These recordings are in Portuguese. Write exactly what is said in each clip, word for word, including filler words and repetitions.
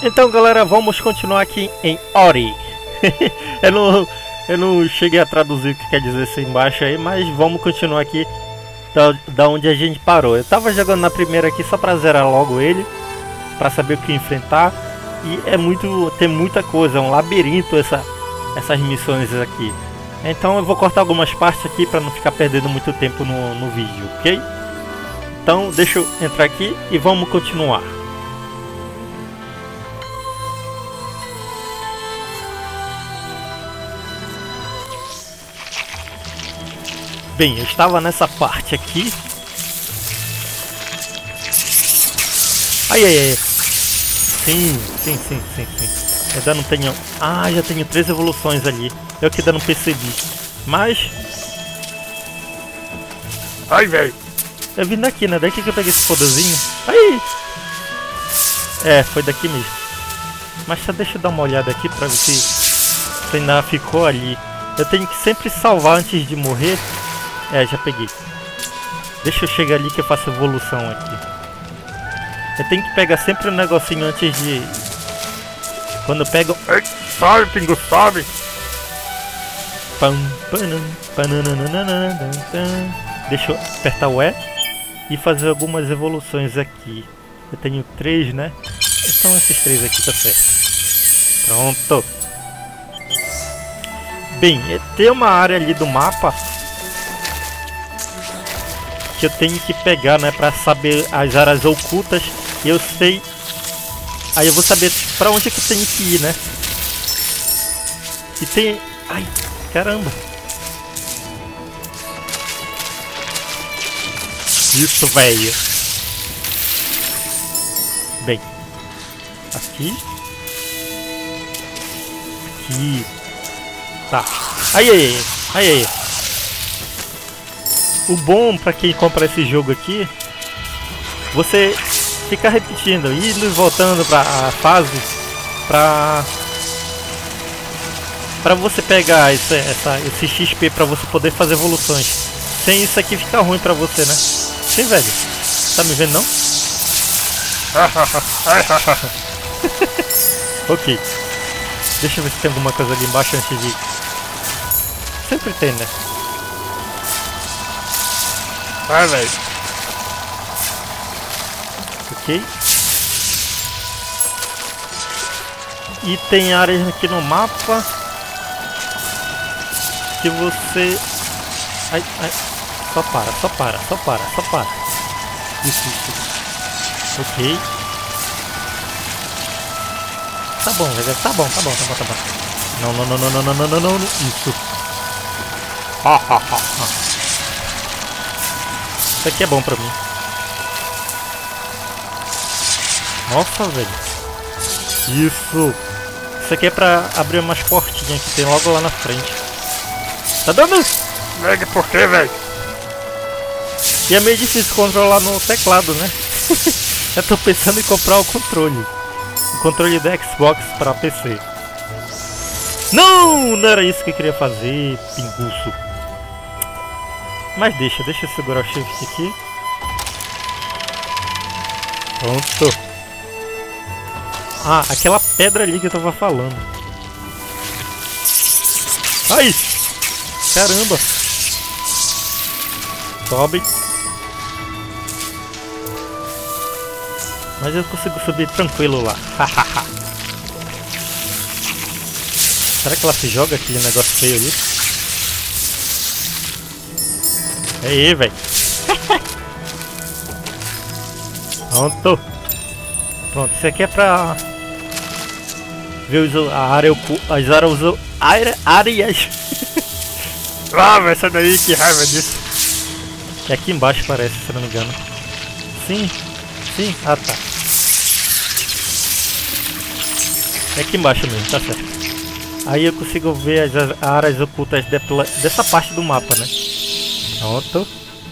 Então galera, vamos continuar aqui em Ori. eu, não, eu não cheguei a traduzir o que quer dizer isso embaixo aí, mas vamos continuar aqui da, da onde a gente parou. Eu tava jogando na primeira aqui só pra zerar logo ele, pra saber o que enfrentar. E é muito, tem muita coisa, é um labirinto essa, essas missões aqui. Então eu vou cortar algumas partes aqui pra não ficar perdendo muito tempo no, no vídeo, ok? Então deixa eu entrar aqui e vamos continuar. Bem, eu estava nessa parte aqui. Ai, ai, ai. Sim, sim, sim, sim, sim. Eu ainda não tenho... Ah, já tenho três evoluções ali. Eu que ainda não percebi. Mas... Ai, velho. Eu vim daqui, né? Daqui que eu peguei esse poderzinho. Aí! É, foi daqui mesmo. Mas só deixa eu dar uma olhada aqui pra ver se... se ainda ficou ali. Eu tenho que sempre salvar antes de morrer. É, já peguei. Deixa eu chegar ali que eu faço evolução aqui. Eu tenho que pegar sempre um negocinho antes de... Quando eu pego... Ai, sobe, pingo, sobe! Pam, panam, pananana, deixa eu apertar o E e fazer algumas evoluções aqui. Eu tenho três, né? Então esses três aqui tá certo. Pronto. Bem, tem uma área ali do mapa que eu tenho que pegar, né, pra saber as áreas ocultas. E eu sei... Aí eu vou saber pra onde é que eu tenho que ir, né? E tem... Ai, caramba! Isso, velho! Bem... Aqui... Aqui... Tá... Ai, ai, ai, ai, ai. O bom pra quem compra esse jogo aqui, você fica repetindo, indo e voltando pra a fase, pra, pra você pegar esse, essa, esse X P pra você poder fazer evoluções. Sem isso aqui fica ruim pra você, né? Sim, velho. Tá me vendo, não? Ok. Deixa eu ver se tem alguma coisa ali embaixo antes de... Sempre tem, né? Vai, velho. Ok. E tem áreas aqui no mapa que você... Ai, ai. Só para, só para, só para, só para. Isso, isso. Ok. Tá bom, velho. Tá bom, tá bom, tá bom, tá bom. Não, não, não, não, não, não, não, não, não. Isso. Ha, ha, ha, ha. Isso aqui é bom pra mim. Nossa, velho. Isso. Isso aqui é pra abrir umas portinhas que tem logo lá na frente. Tá dando? Velho, por que, velho? E é meio difícil controlar no teclado, né? Eu tô pensando em comprar o controle. O controle da Xbox pra P C. Não! Não era isso que eu queria fazer, pinguço. Mas deixa, deixa eu segurar o shift aqui. Pronto. Ah, aquela pedra ali que eu tava falando. Ai! Caramba! Sobe. Mas eu consigo subir tranquilo lá. Será que ela se joga aquele negócio feio ali? Aí, velho. Pronto. Pronto, isso aqui é pra ver a área, as áreas, área, áreas. Ah, mas essa daí, que raiva disso. É aqui embaixo parece, se não me engano. Sim, sim, ah tá. É aqui embaixo mesmo, tá certo. Aí eu consigo ver as áreas ocultas dessa parte do mapa, né? Pronto.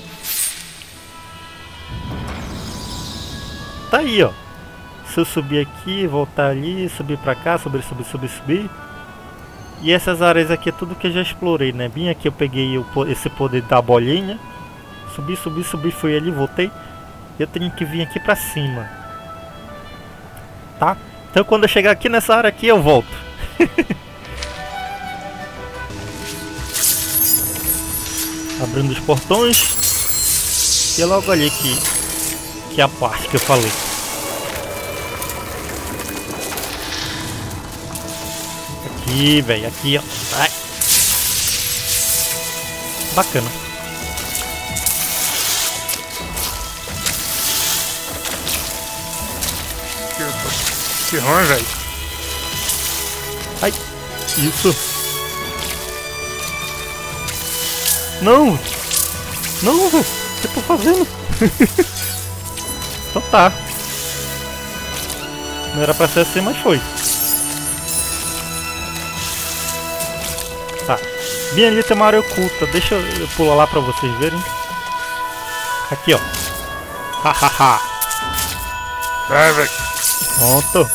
Tá aí, ó. Se eu subir aqui, voltar ali, subir pra cá, subir, subir, subir, subir. E essas áreas aqui é tudo que eu já explorei, né? Vim aqui, eu peguei o, esse poder da bolinha. Subi, subi, subi, fui ali, voltei. Eu tenho que vir aqui pra cima. Tá? Então quando eu chegar aqui nessa área aqui eu volto. Abrindo os portões. E é logo ali que, que é a parte que eu falei. Aqui, velho, aqui, ó. Ai. Bacana. Que ruim, velho. Ai, isso. Não! Não, velho! O que eu tô fazendo? Então tá. Não era pra ser assim, mas foi. Tá. Bem ali tem uma área oculta. Deixa eu pular lá pra vocês verem. Aqui, ó. Hahaha. Vai, velho. Pronto.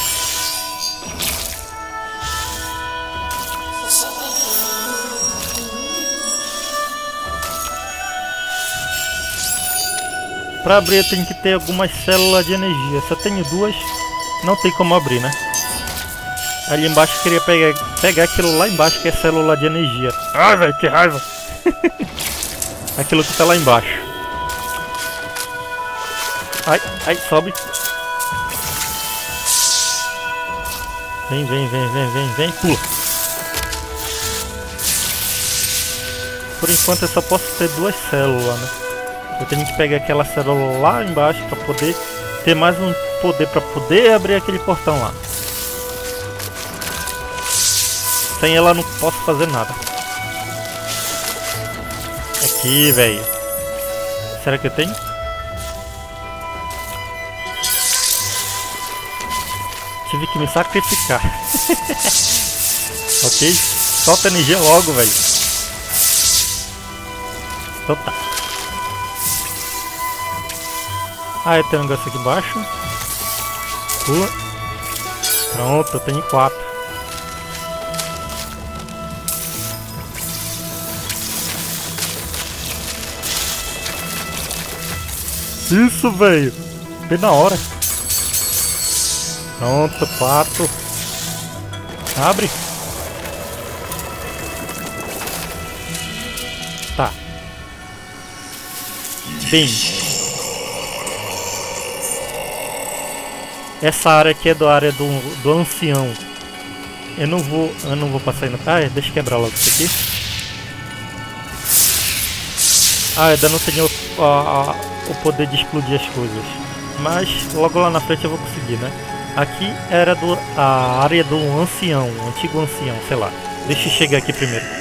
Para abrir eu tenho que ter algumas células de energia. Se eu tenho duas, não tem como abrir, né? Ali embaixo eu queria pegar, pegar aquilo lá embaixo que é célula de energia. Ai, velho, que raiva! Aquilo que tá lá embaixo. Ai, ai, sobe. Vem, vem, vem, vem, vem, vem, pula. Por enquanto eu só posso ter duas células, né? Eu tenho que pegar aquela célula lá embaixo para poder ter mais um poder para poder abrir aquele portão lá. Sem ela não posso fazer nada. Aqui, velho. Será que eu tenho? Tive que me sacrificar. Ok? Solta energia logo, velho. Então tá. Ah, tem um negócio aqui embaixo. Pula. Pronto, eu tenho quatro. Isso, velho. Bem na hora. Pronto, quatro. Abre. Tá. Bem. Essa área aqui é da área do, do ancião. Eu não vou. Eu não vou passar ainda. Ah, deixa eu quebrar logo isso aqui. Ah, ainda não tenho o, a, o poder de explodir as coisas. Mas logo lá na frente eu vou conseguir, né? Aqui era do, a área do ancião, o antigo ancião, sei lá. Deixa eu chegar aqui primeiro.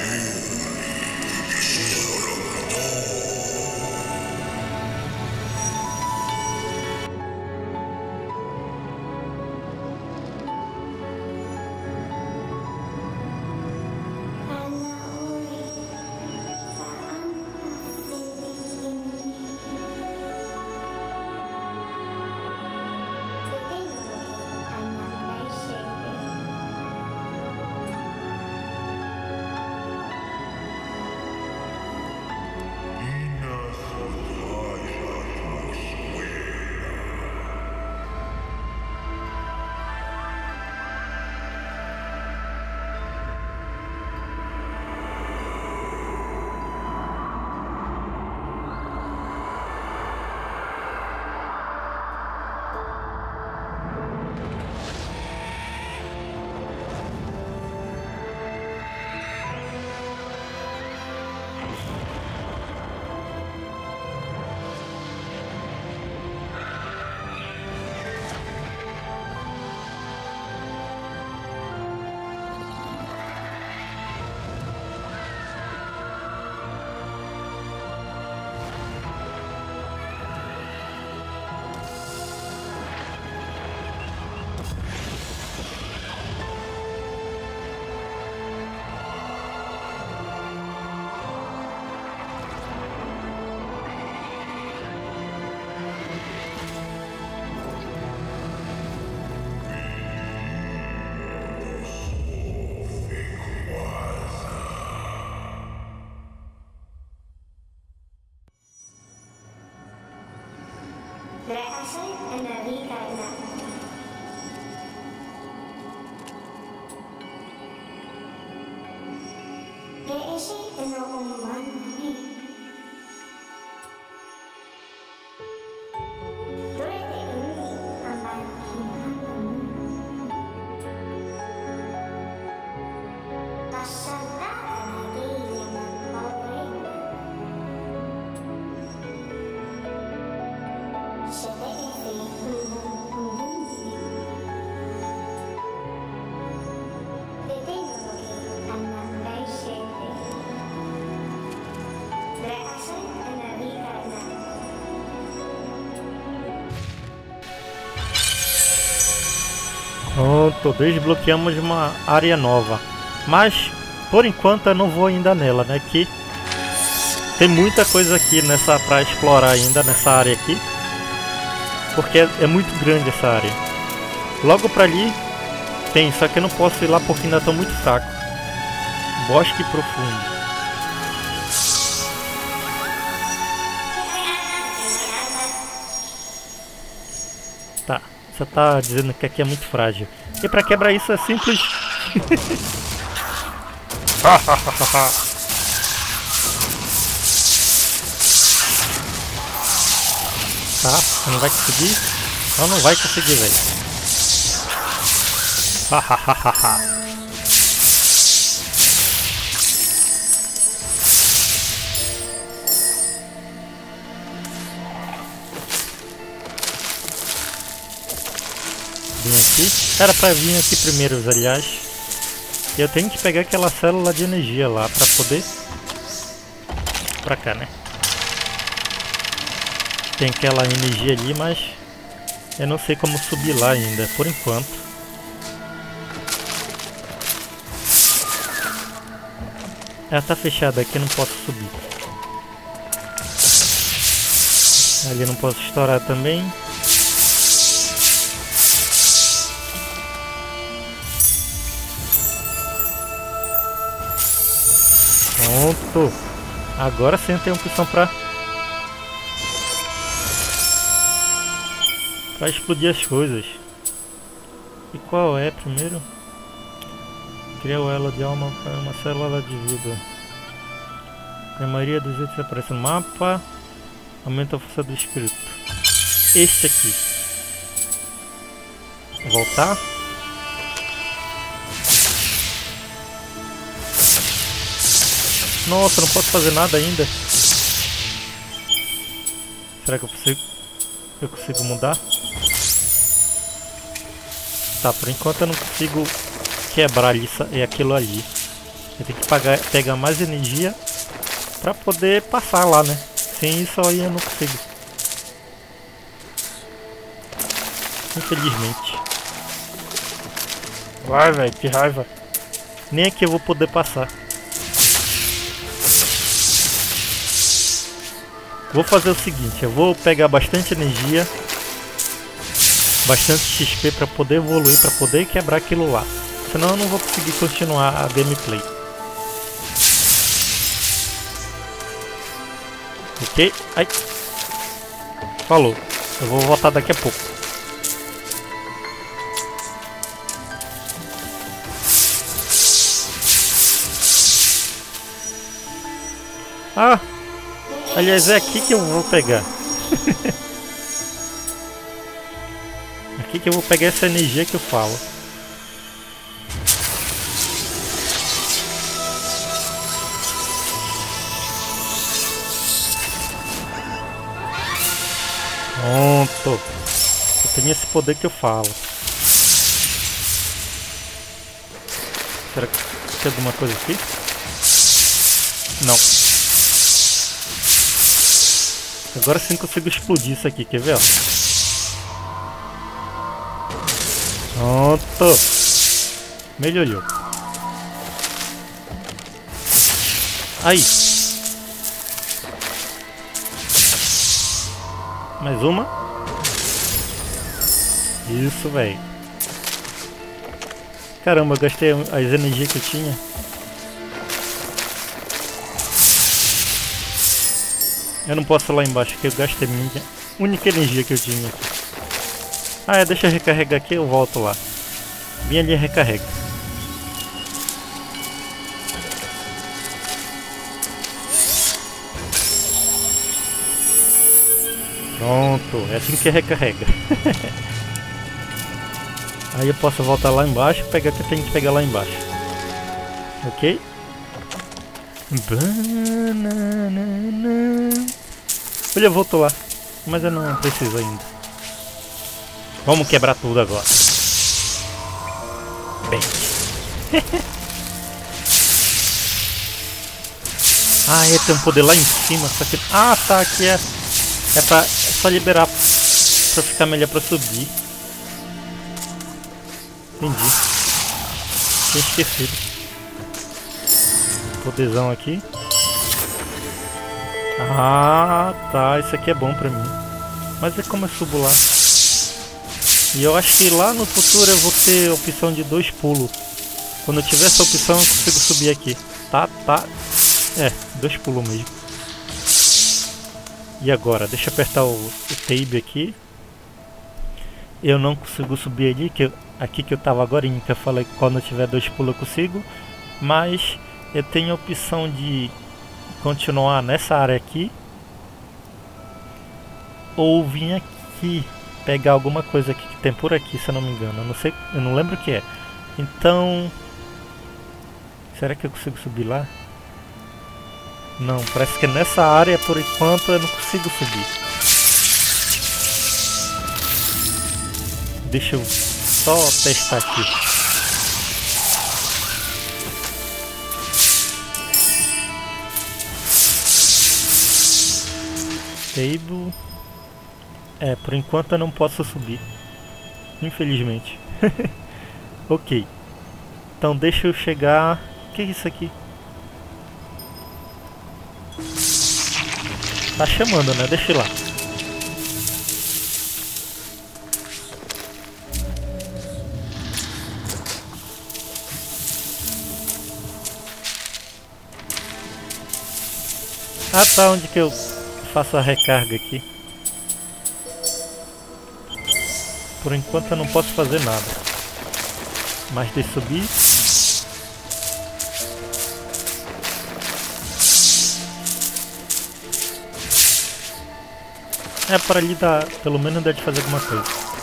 Pronto, desbloqueamos uma área nova. Mas, por enquanto, eu não vou ainda nela, né? Que tem muita coisa aqui nessa pra explorar ainda, nessa área aqui. Porque é, é muito grande essa área. Logo pra ali tem, só que eu não posso ir lá porque ainda estou muito fraco. Bosque profundo. Tá, você tá dizendo que aqui é muito frágil. E pra quebrar isso é simples. Tá, você não vai conseguir? Não, não vai conseguir, velho. Hahaha. Vim aqui. Era pra vir aqui primeiro, aliás. E eu tenho que pegar aquela célula de energia lá pra poder... Pra cá, né? Tem aquela energia ali, mas... eu não sei como subir lá ainda, por enquanto. Ela tá fechada aqui, não posso subir. Ali não posso estourar também. Pronto. Agora sim tem opção pra... pra explodir as coisas. E qual é primeiro? Cria o elo de alma para uma célula de vida. A maioria dos itens aparece no mapa. Aumenta a força do espírito. Este aqui. Voltar. Nossa, não posso fazer nada ainda. Será que eu consigo? Eu consigo mudar? Tá, por enquanto eu não consigo quebrar isso e aquilo ali. Eu tenho que pagar, pegar mais energia pra poder passar lá, né? Sem isso aí eu não consigo. Infelizmente. Vai, velho, que raiva. Nem aqui eu vou poder passar. Vou fazer o seguinte, eu vou pegar bastante energia, bastante X P para poder evoluir, para poder quebrar aquilo lá. Senão eu não vou conseguir continuar a gameplay. Ok? Ai. Falou. Eu vou voltar daqui a pouco. Ah! Aliás, é aqui que eu vou pegar. Aqui que eu vou pegar essa energia que eu falo. Pronto. Eu tenho esse poder que eu falo. Será que tem alguma coisa aqui? Não. Agora sim consigo explodir isso aqui, quer ver? Ó? Pronto. Melhorou. Aí. Mais uma. Isso, velho. Caramba, eu gastei as energias que eu tinha. Eu não posso ir lá embaixo, porque eu gastei a minha única energia que eu tinha aqui. Ah, é, deixa eu recarregar aqui e eu volto lá. Bem ali recarrega. Pronto, é assim que recarrega. Aí eu posso voltar lá embaixo e pegar o que eu tenho que pegar lá embaixo. Ok? Banana. Olha, voltou lá. Mas eu não preciso ainda. Vamos quebrar tudo agora. Bem. Ah, é, tem um poder lá em cima. Só que... Ah, tá, aqui é... É pra... É só liberar pra ficar melhor pra subir. Entendi. Tinha esquecido. Poderzão aqui. Ah, tá. Isso aqui é bom pra mim. Mas é como eu subo lá. E eu acho que lá no futuro eu vou ter a opção de dois pulos. Quando eu tiver essa opção eu consigo subir aqui. Tá, tá. É, dois pulos mesmo. E agora? Deixa eu apertar o, o tab aqui. Eu não consigo subir ali, que eu, aqui que eu tava agora, que eu falei que quando eu tiver dois pulos eu consigo. Mas eu tenho a opção de continuar nessa área aqui. Ou vir aqui, pegar alguma coisa aqui que tem por aqui, se eu não me engano. Eu não sei, eu não lembro o que é. Então... Será que eu consigo subir lá? Não, parece que nessa área, por enquanto, eu não consigo subir. Deixa eu só testar aqui. Table. É, por enquanto eu não posso subir. Infelizmente. Ok. Então deixa eu chegar... O que é isso aqui? Tá chamando, né? Deixa eu ir lá. Ah, tá. Onde que eu faço a recarga aqui? Por enquanto eu não posso fazer nada. Mas de subir... É, para ali dá, pelo menos dá de fazer alguma coisa.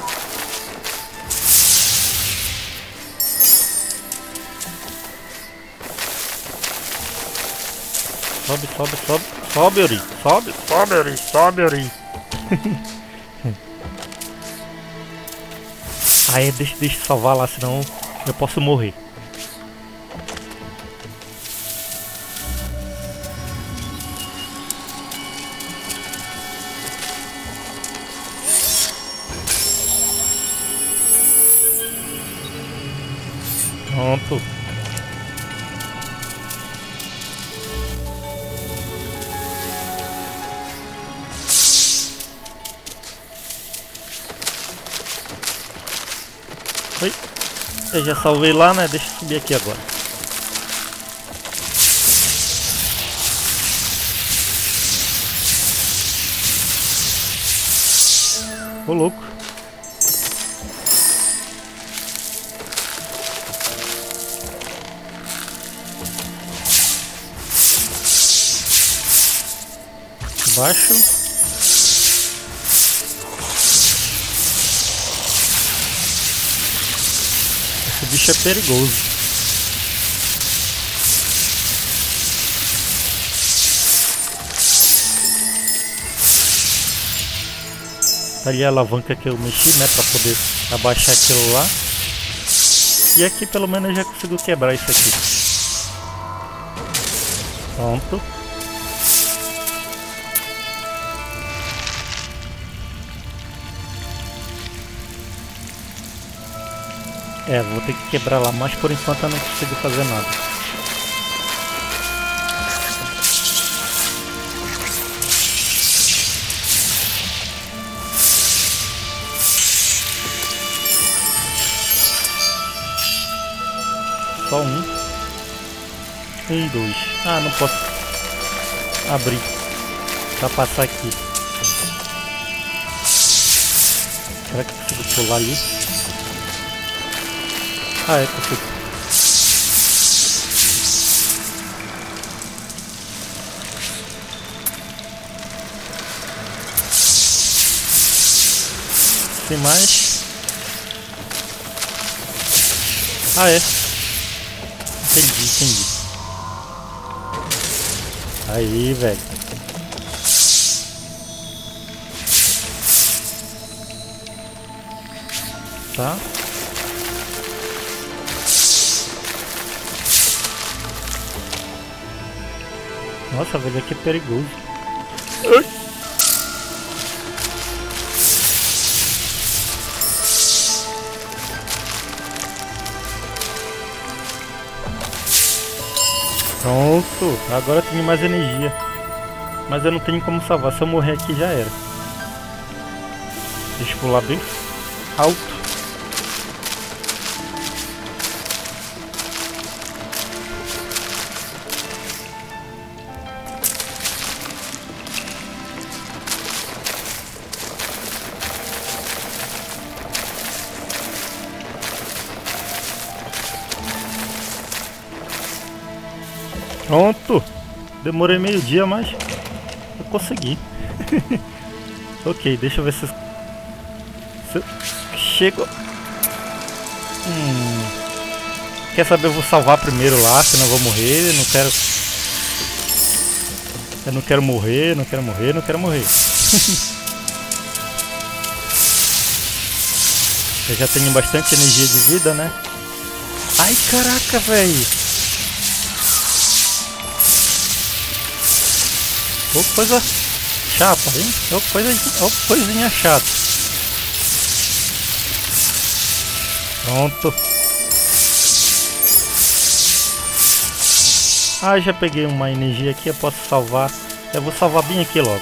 Sobe, sobe, sobe. Sobe, Ori. Sobe, sobe, Ori. Sobe, Ori. Aí, deixa, deixa eu salvar lá, senão eu posso morrer. Pronto. Oi. Eu já salvei lá, né? Deixa eu subir aqui agora. Ô, louco. Baixo. Esse bicho é perigoso. Tá ali a alavanca que eu mexi, né, pra poder abaixar aquilo lá. E aqui pelo menos eu já consigo quebrar isso aqui. Pronto. É, vou ter que quebrar lá, mas por enquanto eu não consigo fazer nada. Só um. Um, dois. Ah, não posso abrir pra passar aqui. Será que eu consigo pular ali? Ah, é possível. sem mais. Ah, é. Entendi, entendi. Aí, velho. Tá. Nossa, velho, aqui é perigoso. Ai. Pronto, agora eu tenho mais energia. Mas eu não tenho como salvar, se eu morrer aqui já era. Deixa eu pular bem alto. Pronto! Demorei meio dia, mas eu consegui. Ok, deixa eu ver se eu, se eu chego. Hum. Quer saber? Eu vou salvar primeiro lá, senão eu vou morrer. Não quero. Eu não quero morrer, não quero morrer, não quero morrer. Eu já tenho bastante energia de vida, né? Ai, caraca, velho! Ô, coisa chata, hein? Ô, coisa, ô, coisinha chata. Pronto. Ah, já peguei uma energia aqui, eu posso salvar. Eu vou salvar bem aqui logo.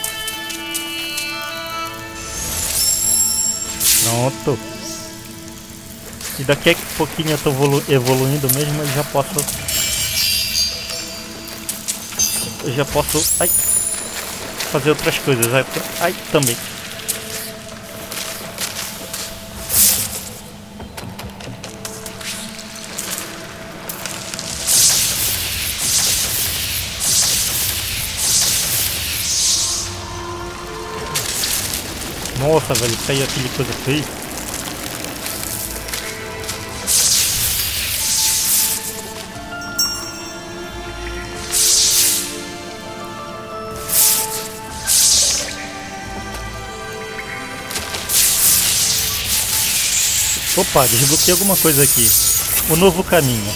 Pronto. E daqui a pouquinho eu tô evolu evoluindo mesmo, eu já posso... Eu já posso... Ai... fazer outras coisas. Ai, ai, também. Nossa, velho, saiu aquele coisa feia. Opa, desbloqueei alguma coisa aqui. O novo caminho.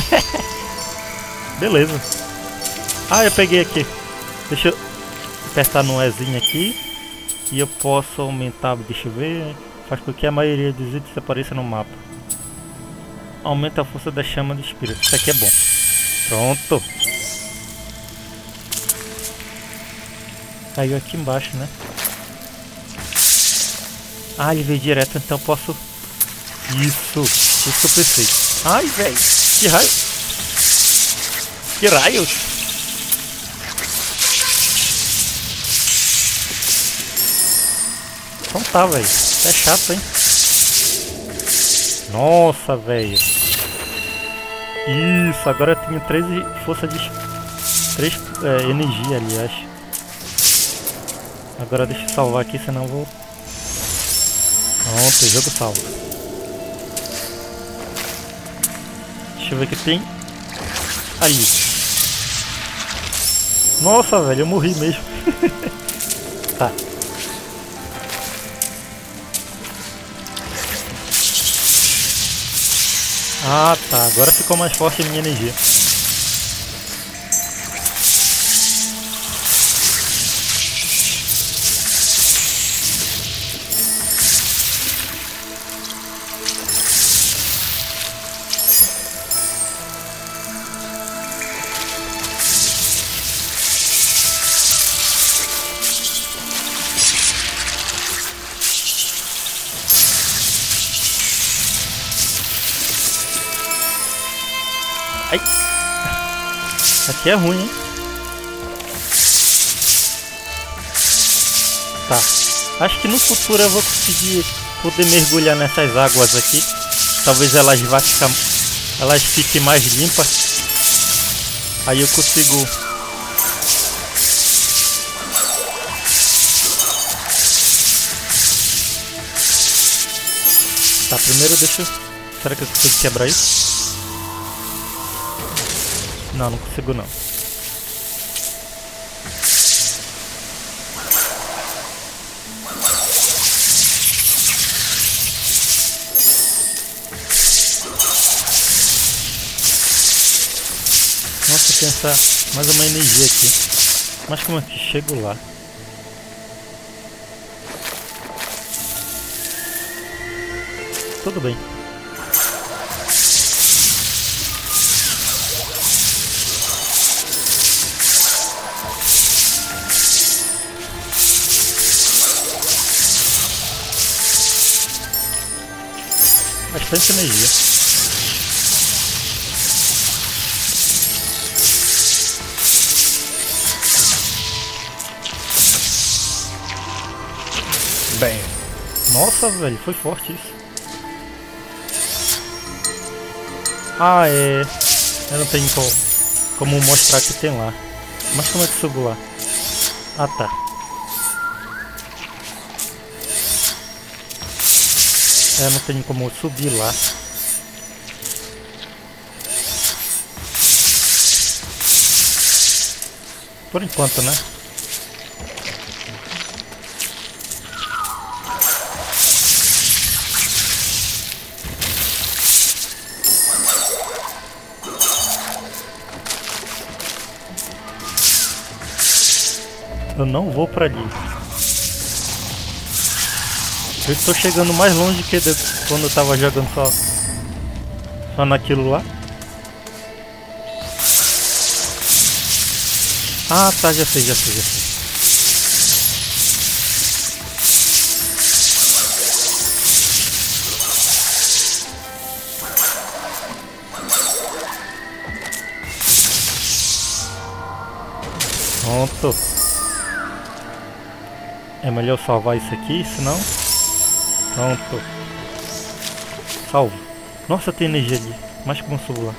Beleza. Ah, eu peguei aqui. Deixa eu apertar no Ezinho aqui. E eu posso aumentar, deixa eu ver. Faz com que a maioria dos itens apareça no mapa. Aumenta a força da chama do espírito. Isso aqui é bom. Pronto. Caiu aqui embaixo, né? Ah, ele veio direto, então eu posso... Isso, isso que eu pensei. Ai, velho, que raio. Que raios. Então tá, velho. É chato, hein? Nossa, velho. Isso, agora eu tenho três forças de... três é, energia, aliás. Agora deixa eu salvar aqui, senão eu vou... Pronto, o jogo salva. Deixa eu ver o que tem ali. Nossa, velho, eu morri mesmo. Tá. Ah, tá. Agora ficou mais forte a minha energia. Ai. Aqui é ruim, hein? Tá. Acho que no futuro eu vou conseguir poder mergulhar nessas águas aqui. Talvez elas vá ficar, elas fiquem mais limpas. Aí eu consigo... primeiro deixa eu... Será que eu consigo quebrar isso? Não, não consigo não. Nossa, tem essa... mais uma energia aqui. Mas como é que chego lá? Tudo bem. Bastante energia. Bem. Nossa, velho, foi forte isso. Ah, é... Eu não tenho como, como mostrar que tem lá. Mas como é que subo lá? Ah, tá. É, não tenho como subir lá. Por enquanto, né? Eu não vou pra ali. Eu estou chegando mais longe que de... quando eu tava jogando só... Só naquilo lá. Ah, tá, já sei, já sei, já sei. Pronto. É melhor salvar isso aqui, senão... Pronto. Salvo. Nossa, tem energia ali. Mas como eu subo lá?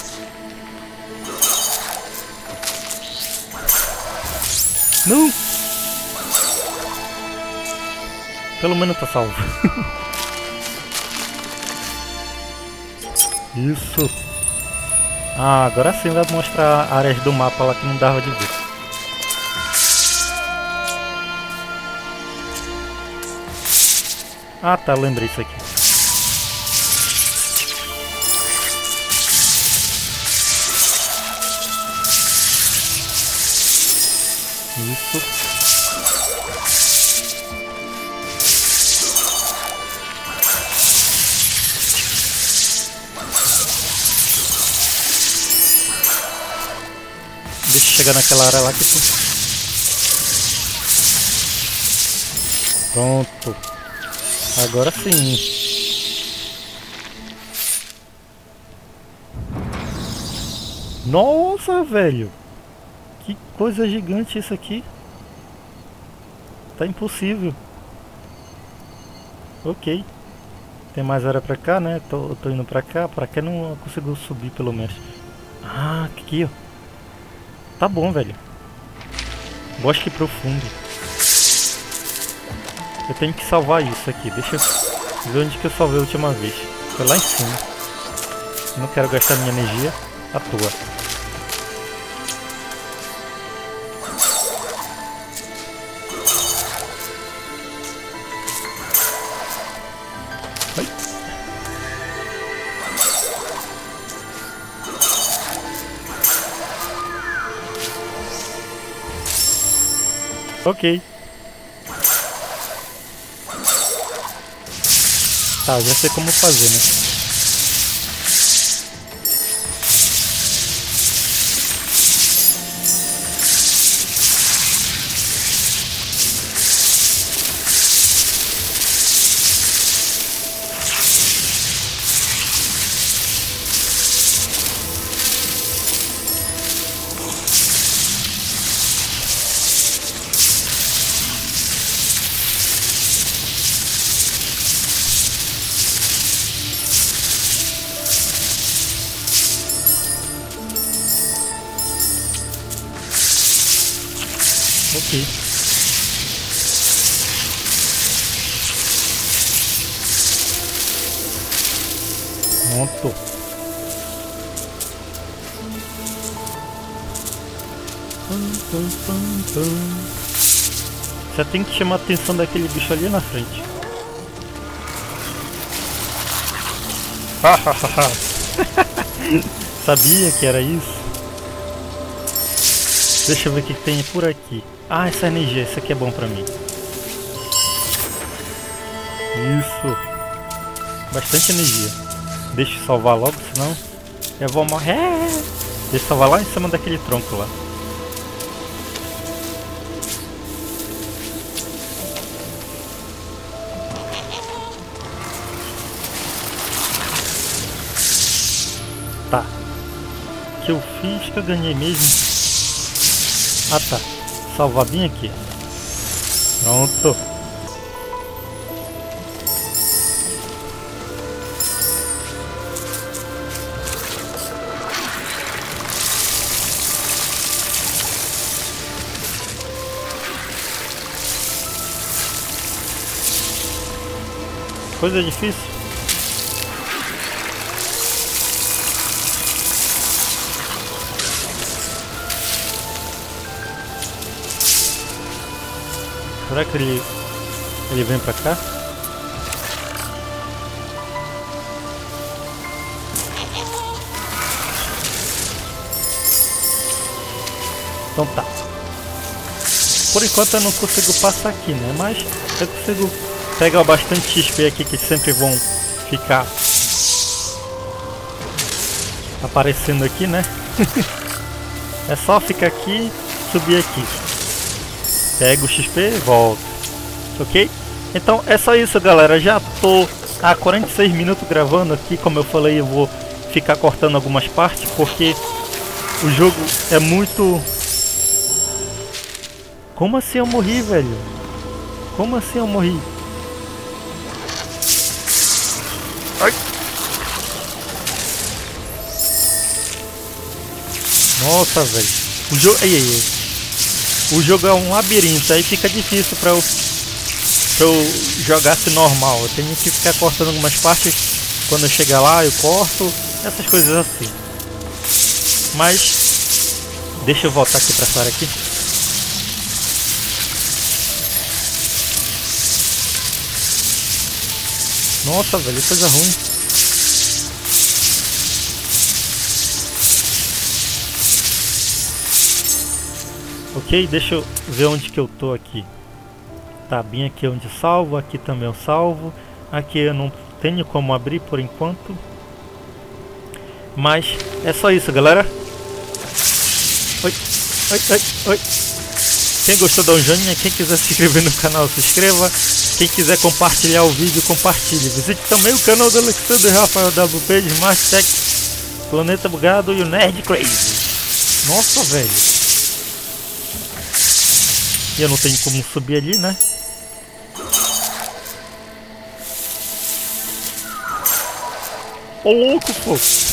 Não! Pelo menos tá salvo. Isso. Ah, agora sim vai mostrar áreas do mapa lá que não dava de ver. Ah tá, lembrei isso aqui. Isso. Deixa eu chegar naquela área lá que tu... Pronto. Agora sim. Nossa, velho. Que coisa gigante isso aqui. Tá impossível. Ok. Tem mais área pra cá, né? Tô, tô indo pra cá. Pra cá não consigo subir pelo menos. Ah, aqui, ó. Tá bom, velho. Bosque profundo. Eu tenho que salvar isso aqui. Deixa eu ver onde que eu salvei a última vez. Foi lá em cima. Não quero gastar minha energia à toa. Ai. Ok. Tá, já sei como fazer, né? Ok. Pronto. Você tem que chamar a atenção daquele bicho ali na frente. Sabia que era isso? Deixa eu ver o que tem por aqui. Ah, essa energia, isso aqui é bom pra mim. Isso. Bastante energia. Deixa eu salvar logo, senão eu vou morrer. Deixa eu salvar lá em cima daquele tronco lá. Tá. O que eu fiz que eu ganhei mesmo? Ah tá. Salvar bem aqui. Pronto. Coisa difícil. Será que ele, ele vem pra cá? Então tá. Por enquanto eu não consigo passar aqui, né? Mas eu consigo pegar bastante X P aqui que sempre vão ficar aparecendo aqui, né? É só ficar aqui, subir aqui. Pega o X P e volta. Ok? Então é só isso, galera. Já tô há quarenta e seis minutos gravando aqui. Como eu falei, eu vou ficar cortando algumas partes porque o jogo é muito... Como assim eu morri, velho? Como assim eu morri? Ai. Nossa, velho. O jogo... Ai, ai, ai. O jogo é um labirinto, aí fica difícil pra eu, pra eu jogar assim normal. Eu tenho que ficar cortando algumas partes. Quando eu chegar lá eu corto, essas coisas assim. Mas deixa eu voltar aqui pra essa área aqui. Nossa, velho, coisa ruim. Ok, deixa eu ver onde que eu tô aqui. Tá bem aqui onde salvo, aqui também eu salvo. Aqui eu não tenho como abrir por enquanto. Mas é só isso, galera. Oi, oi, oi, oi. Quem gostou da joinha, quem quiser se inscrever no canal, se inscreva. Quem quiser compartilhar o vídeo, compartilhe. Visite também o canal do Alexandre Rafael W P, Smart Tech, Planeta Bugado e o Nerd Crazy. Nossa, velho. E eu não tenho como subir ali, né? Ô louco, pô!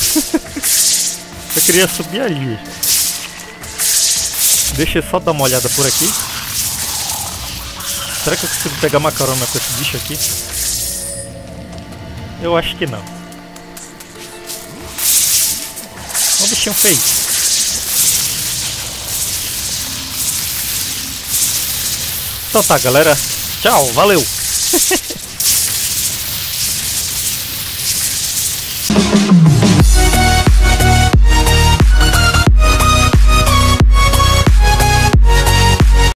Eu queria subir ali. Deixa eu só dar uma olhada por aqui. Será que eu consigo pegar uma carona com esse bicho aqui? Eu acho que não. Ó o bichinho feio. Então tá, galera. Tchau, valeu!